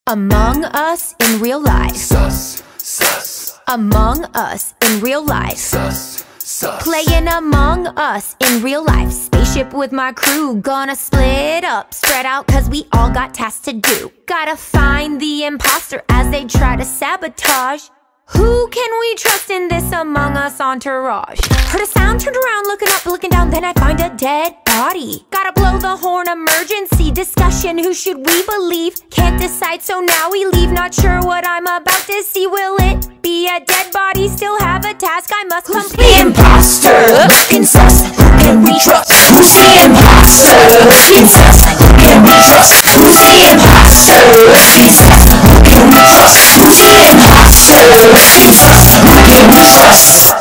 Among Us in real life. Sus, sus. Among Us in real life. Sus, sus. Playing Among Us in real life. Spaceship with my crew, gonna split up, spread out, cause we all got tasks to do. Gotta find the imposter as they try to sabotage. Who can we trust in this Among Us entourage? Heard a sound, turned around, looking up, looking down, then I find a dead body. Gotta blow the horn, emergency discussion, who should we believe? Can't decide, so now we leave, not sure what I'm about to see. Will it be a dead body? Still have a task I must complete. The imposter, looking sus, who can we trust? Who's the imposter, looking sus, who can we trust? Who's the imposter, looking sus, who can we trust? Who's the imposter, looking sus, who can we trust?